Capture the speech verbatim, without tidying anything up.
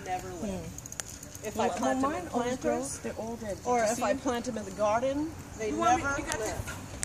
never live. Hmm. If Well, I plant well, them in mine always grow. planters, They're all dead. Did or you if see I them? plant them in the garden, they You never want me- you got live.